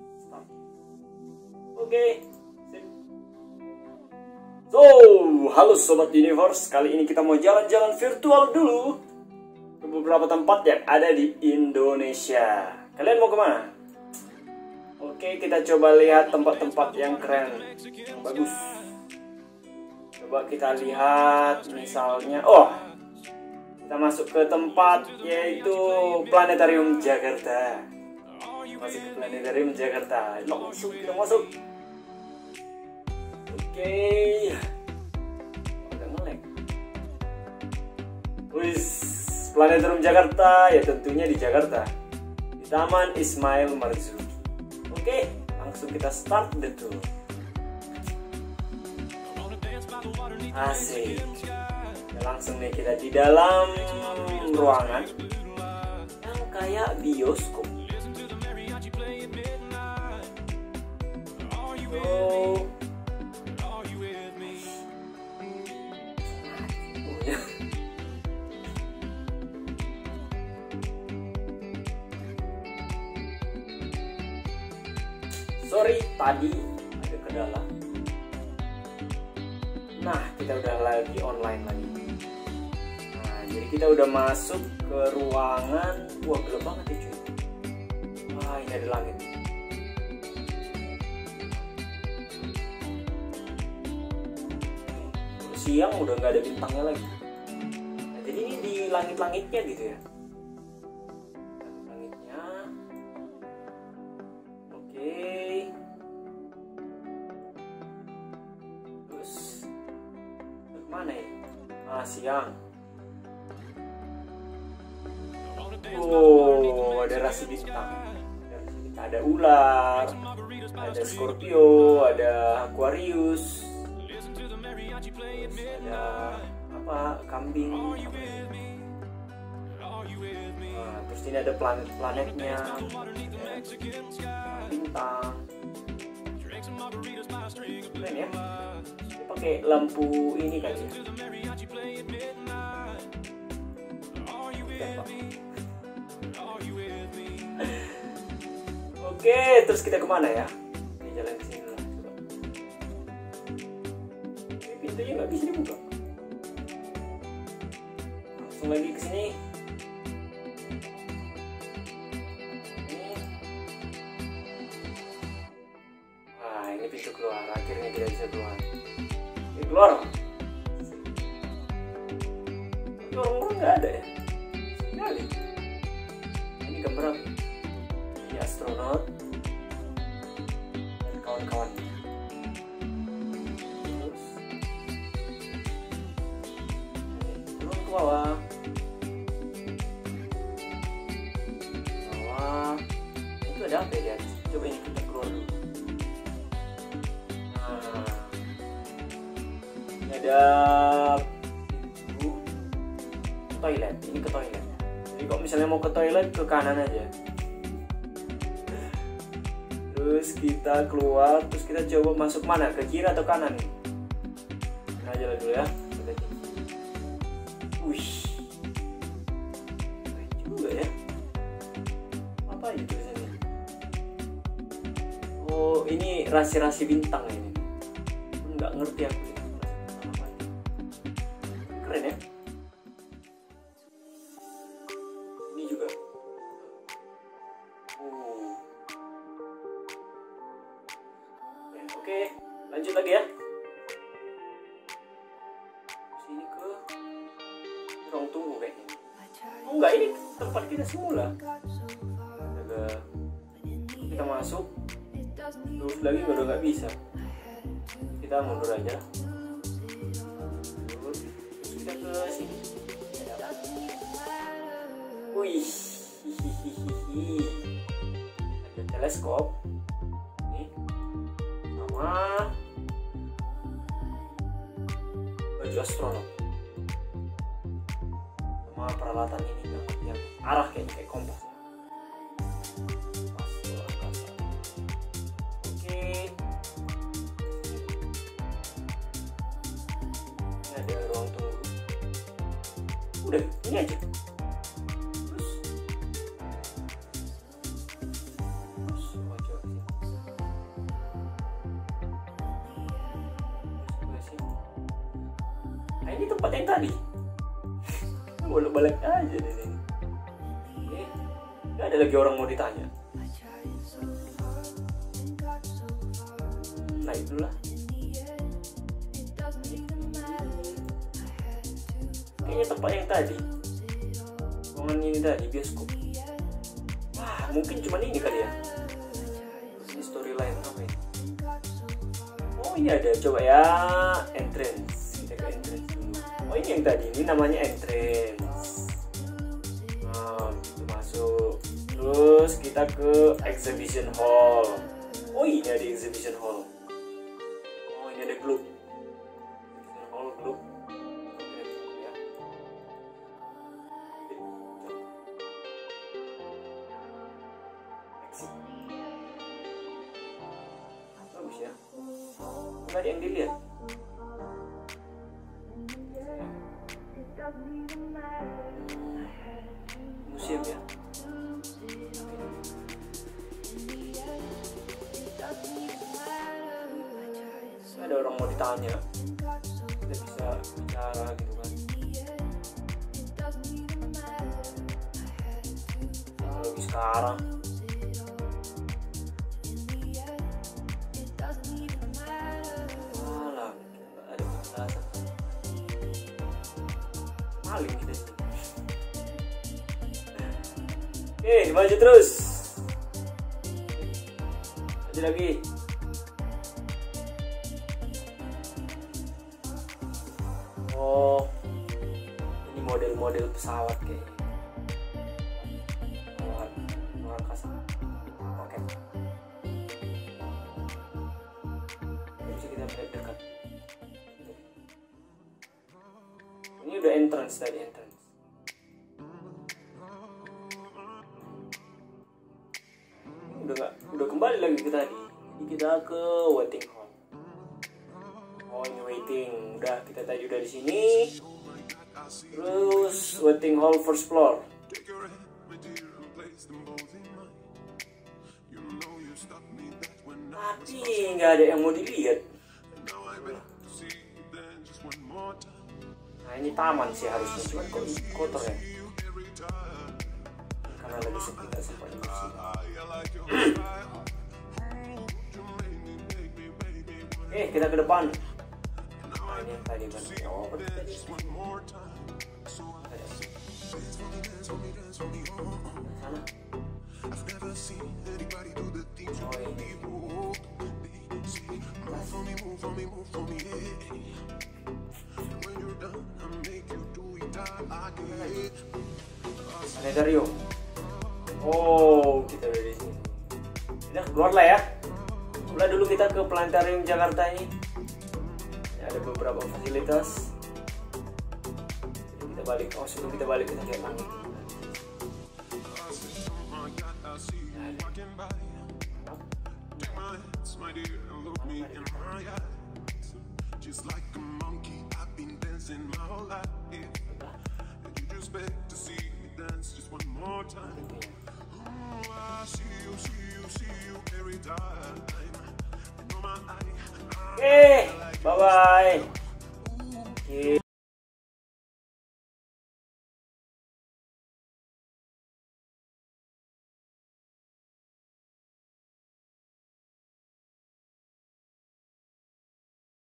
Start. Oke. Sip. So, halo Sobat Universe. Kali ini kita mau jalan-jalan virtual dulu ke beberapa tempat yang ada di Indonesia. Kalian mau kemana? Oke, kita coba lihat tempat-tempat yang keren, yang bagus. Coba kita lihat misalnya, kita masuk ke tempat yaitu Planetarium Jakarta. Masuk ke Planetarium Jakarta. Langsung kita masuk. Oke. Udah nge-lag. Wis, Planetarium Jakarta ya tentunya di Jakarta. Di Taman Ismail Marzuki. Oke, langsung kita start the tour. Asik. Ya, langsung nih kita di dalam ruangan yang kayak bioskop. Sorry, tadi ada kendala. Nah, kita udah lagi online lagi. Nah, jadi kita udah masuk ke ruangan. Wah, gelap banget ya cuy. Wah, ini ada langit. Siang udah nggak ada bintangnya lagi. Nah, jadi ini di langit-langitnya gitu ya. Langitnya. Oke. Terus mana ya? Siang. Oh, ada rasi bintang. Ada ular, ada Scorpio, ada Aquarius. Terus ada apa? Kambing. Nah, terus ini ada planet-planetnya, bintang. Keren ya? Dia pakai lampu ini kali ya. Oke, terus kita kemana ya? Ini jalan ke sini lah, coba. Ini pintunya nggak bisa dibuka. Langsung lagi ke sini. Nah, ini pintu keluar. Akhirnya kita bisa keluar. Ini keluar. Orang-orang nggak ada ya? Sekali. Ini gambar apa? Ini astronot dan kawan-kawannya. Terus turun ke bawah. Itu ada apa ya? Coba ini kita keluar dulu. Nah, ini ada toilet. Ini ke toilet. Jadi kalau misalnya mau ke toilet ke kanan aja. Terus kita keluar, terus kita coba masuk mana? Ke kiri atau kanan nih? Nah, jalan dulu ya. Wih, keren juga ya. Apa ini tulisannya? Oh, ini rasi-rasi bintang ini. Nggak ngerti aku ini. Apa ini? Keren ya. Ini juga. Oke, lanjut lagi ya. Sini ke ruang tunggu kayaknya. Oh enggak, ini tempat kita semula. Kita masuk. Terus lagi udah nggak bisa. Kita mundur aja. Terus kita ke sini. Wih, ada teleskop. Baju astronot sama peralatan ini yang arah kayak kompas. Oke, ini ada ruang tunggu. Udah, ini aja. Terus Nah, ini tempat yang tadi. Bolak-balik aja nih. Nggak ada lagi orang mau ditanya. Nah itulah. Kayaknya tempat yang tadi. Ruangan ini tadi bioskop. Wah, mungkin cuma ini kali ya. Ini storyline apa ini? Oh iya ada, coba ya entrance. Kita ke entrance dulu. Oh ini yang tadi, ini namanya entrance. Nah, kita masuk. Terus kita ke exhibition hall. Oh ini ada exhibition hall. Oh ini ada klub. Exhibition hall klub. Ya. Exit. Bagus ya. Nggak ada yang dilihat. Museum ya. Ada orang mau ditanya, kita bisa bicara gitu kan. Teknologi sekarang. Alah, nggak ada penjelasan. Maling kita ini. Oke, maju terus. Maju lagi. Oh, ini model-model pesawat kayaknya. Pesawat luar angkasa. Oke. Bisa kita melihat dekat. Ini udah entrance tadi, entrance. Udah kembali lagi ke tadi. Ini kita ke waiting hall. Oh ini waiting, udah kita tadi udah di sini. Terus waiting hall first floor. Tapi nggak ada yang mau dilihat. Nah ini taman sih harusnya, cuma kok kotor ya. Karena lagi sepi nggak sempat bersih. Kita ke depan. Nah ini yang tadi kan. Oh tadi. Sana. Oh ini. Planetarium. Oh kita udah di sini. Udah keluar lah ya. Mulai dulu kita ke Planetarium Jakarta ini. Ada beberapa fasilitas. Jadi kita balik. Oh sebelum kita balik kita lihat langit. Oke, bye bye.